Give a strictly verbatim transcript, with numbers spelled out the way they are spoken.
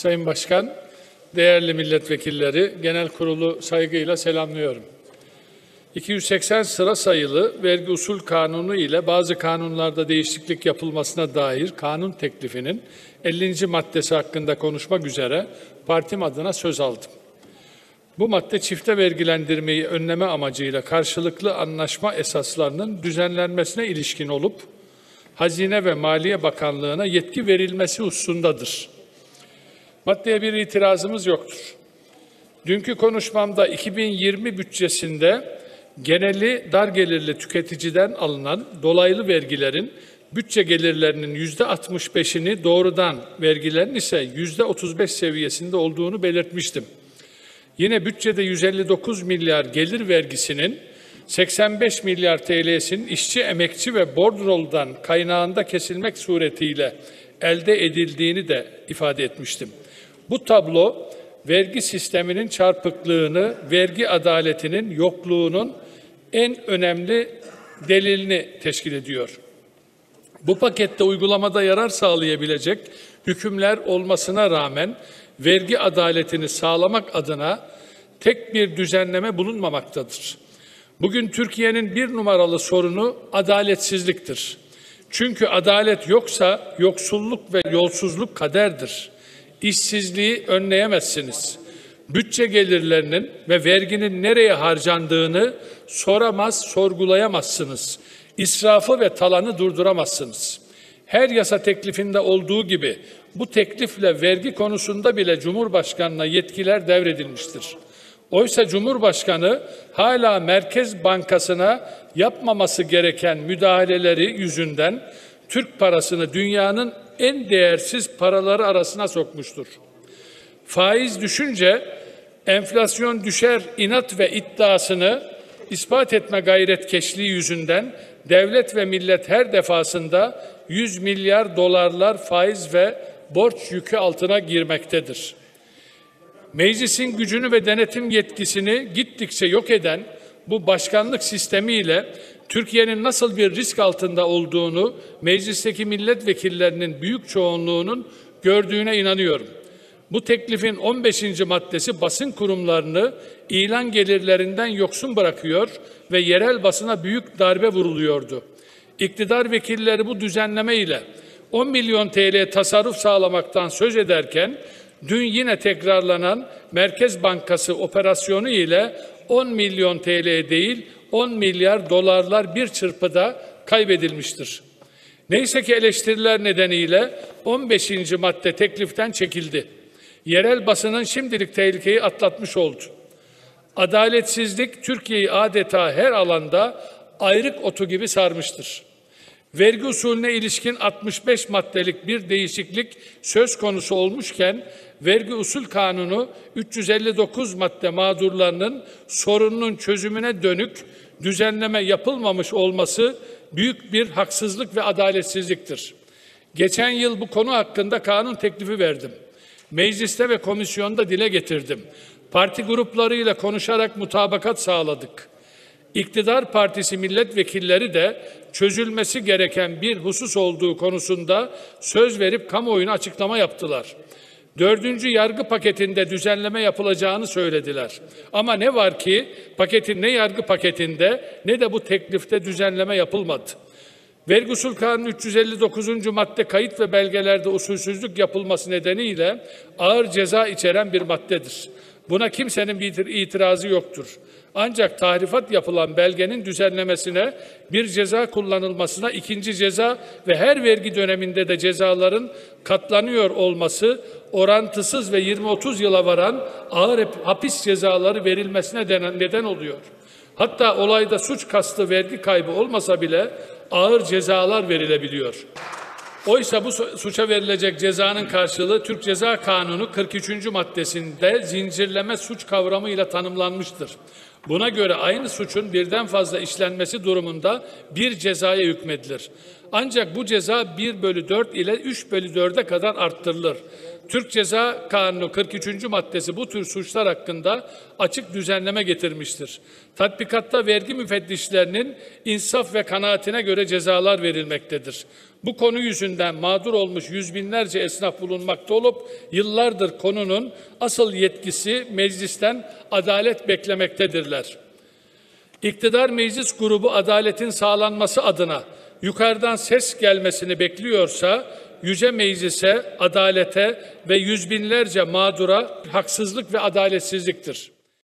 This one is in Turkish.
Sayın Başkan, değerli milletvekilleri, genel kurulu saygıyla selamlıyorum. iki yüz seksen sıra sayılı vergi usul kanunu ile bazı kanunlarda değişiklik yapılmasına dair kanun teklifinin ellinci maddesi hakkında konuşmak üzere partim adına söz aldım. Bu madde çifte vergilendirmeyi önleme amacıyla karşılıklı anlaşma esaslarının düzenlenmesine ilişkin olup Hazine ve Maliye Bakanlığı'na yetki verilmesi hususundadır. Maddeye bir itirazımız yoktur. Dünkü konuşmamda iki bin yirmi bütçesinde geneli dar gelirli tüketiciden alınan dolaylı vergilerin bütçe gelirlerinin yüzde altmış beşini doğrudan vergilerin ise yüzde otuz beş seviyesinde olduğunu belirtmiştim. Yine bütçede yüz elli dokuz milyar gelir vergisinin seksen beş milyar T L'sinin işçi, emekçi ve bordroldan kaynağında kesilmek suretiyle elde edildiğini de ifade etmiştim. Bu tablo vergi sisteminin çarpıklığını, vergi adaletinin yokluğunun en önemli delilini teşkil ediyor. Bu pakette uygulamada yarar sağlayabilecek hükümler olmasına rağmen vergi adaletini sağlamak adına tek bir düzenleme bulunmamaktadır. Bugün Türkiye'nin bir numaralı sorunu adaletsizliktir. Çünkü adalet yoksa yoksulluk ve yolsuzluk kaderdir. İşsizliği önleyemezsiniz. Bütçe gelirlerinin ve verginin nereye harcandığını soramaz, sorgulayamazsınız. İsrafı ve talanı durduramazsınız. Her yasa teklifinde olduğu gibi bu teklifle vergi konusunda bile Cumhurbaşkanı'na yetkiler devredilmiştir. Oysa Cumhurbaşkanı hala Merkez Bankası'na yapmaması gereken müdahaleleri yüzünden Türk parasını dünyanın en değersiz paraları arasına sokmuştur. Faiz düşünce enflasyon düşer inat ve iddiasını ispat etme gayretkeşliği yüzünden devlet ve millet her defasında yüz milyar dolarlar faiz ve borç yükü altına girmektedir. Meclisin gücünü ve denetim yetkisini gittikçe yok eden bu başkanlık sistemiyle Türkiye'nin nasıl bir risk altında olduğunu meclisteki milletvekillerinin büyük çoğunluğunun gördüğüne inanıyorum. Bu teklifin on beşinci maddesi basın kurumlarını ilan gelirlerinden yoksun bırakıyor ve yerel basına büyük darbe vuruluyordu. İktidar vekilleri bu düzenleme ile on milyon T L tasarruf sağlamaktan söz ederken dün yine tekrarlanan Merkez Bankası operasyonu ile on milyon T L değil on milyar dolarlar bir çırpıda kaybedilmiştir. Neyse ki eleştiriler nedeniyle on beşinci madde tekliften çekildi. Yerel basının şimdilik tehlikeyi atlatmış oldu. Adaletsizlik Türkiye'yi adeta her alanda ayrık otu gibi sarmıştır. Vergi usulüne ilişkin altmış beş maddelik bir değişiklik söz konusu olmuşken vergi usul kanunu üç yüz elli dokuz madde mağdurlarının sorununun çözümüne dönük düzenleme yapılmamış olması büyük bir haksızlık ve adaletsizliktir. Geçen yıl bu konu hakkında kanun teklifi verdim. Mecliste ve komisyonda dile getirdim. Parti gruplarıyla konuşarak mutabakat sağladık. İktidar Partisi milletvekilleri de çözülmesi gereken bir husus olduğu konusunda söz verip kamuoyuna açıklama yaptılar. Dördüncü yargı paketinde düzenleme yapılacağını söylediler. Ama ne var ki paketin ne yargı paketinde ne de bu teklifte düzenleme yapılmadı. Vergi usul kanunu üç yüz elli dokuzuncu madde kayıt ve belgelerde usulsüzlük yapılması nedeniyle ağır ceza içeren bir maddedir. Buna kimsenin bir itirazı yoktur. Ancak tahrifat yapılan belgenin düzenlemesine, bir ceza kullanılmasına, ikinci ceza ve her vergi döneminde de cezaların katlanıyor olması, orantısız ve yirmi otuz yıla varan ağır hapis cezaları verilmesine neden oluyor. Hatta olayda suç kastı vergi kaybı olmasa bile ağır cezalar verilebiliyor. Oysa bu suça verilecek cezanın karşılığı Türk Ceza Kanunu kırk üçüncü maddesinde zincirleme suç kavramıyla tanımlanmıştır. Buna göre aynı suçun birden fazla işlenmesi durumunda bir cezaya hükmedilir. Ancak bu ceza bir bölü dört ile üç bölü dörde kadar arttırılır. Türk Ceza Kanunu kırk üçüncü maddesi bu tür suçlar hakkında açık düzenleme getirmiştir. Tatbikatta vergi müfettişlerinin insaf ve kanaatine göre cezalar verilmektedir. Bu konu yüzünden mağdur olmuş yüz binlerce esnaf bulunmakta olup yıllardır konunun asıl yetkisi meclisten adalet beklemektedirler. İktidar meclis grubu adaletin sağlanması adına yukarıdan ses gelmesini bekliyorsa, Yüce Meclis'e, adalete ve yüz binlerce mağdura haksızlık ve adaletsizliktir.